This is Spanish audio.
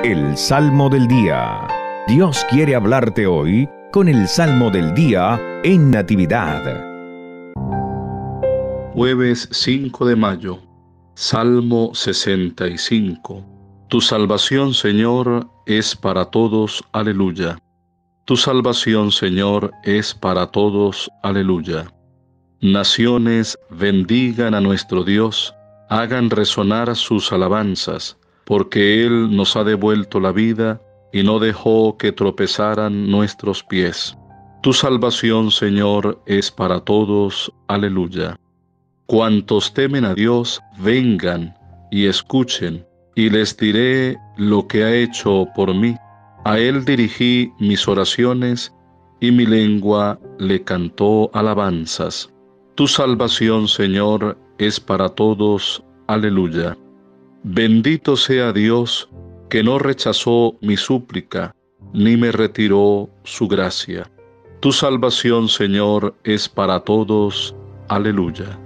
El Salmo del Día. Dios quiere hablarte hoy con el Salmo del Día en Natividad. Jueves 5 de mayo, Salmo 65. Tu salvación, Señor, es para todos, aleluya. Tu salvación, Señor, es para todos, aleluya. Naciones bendigan a nuestro Dios, hagan resonar sus alabanzas, porque Él nos ha devuelto la vida y no dejó que tropezaran nuestros pies. Tu salvación, Señor, es para todos, aleluya. Cuantos temen a Dios, vengan y escuchen, y les diré lo que ha hecho por mí. A Él dirigí mis oraciones, y mi lengua le cantó alabanzas. Tu salvación, Señor, es para todos, aleluya. Bendito sea Dios, que no rechazó mi súplica, ni me retiró su gracia. Tu salvación, Señor, es para todos, aleluya.